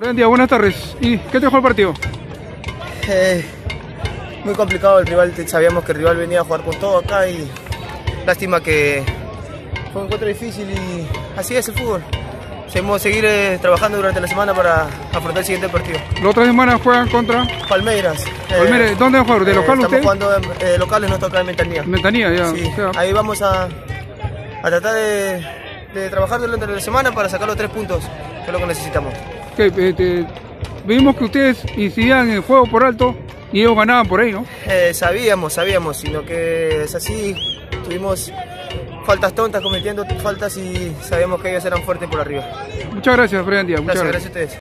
Buen día, buenas tardes. ¿Y qué te dejó el partido? Muy complicado el rival, sabíamos que el rival venía a jugar con todo acá y lástima que fue un encuentro difícil y así es el fútbol. Debemos seguir trabajando durante la semana para afrontar el siguiente partido. La otra semana juegan contra Palmeiras. Palmeiras. ¿Dónde juegan? ¿De local ustedes? Estamos jugando locales, nos toca en Ventanilla. Ventanilla, ya. Sí. O sea, Ahí vamos a tratar de trabajar durante la semana para sacar los 3 puntos, que es lo que necesitamos. vimos que ustedes incidían en el juego por alto y ellos ganaban por ahí, ¿no? Sabíamos, sino que es así. Tuvimos faltas tontas, cometiendo faltas y sabíamos que ellos eran fuertes por arriba. Muchas gracias, Freddy. Muchas gracias. Gracias a ustedes.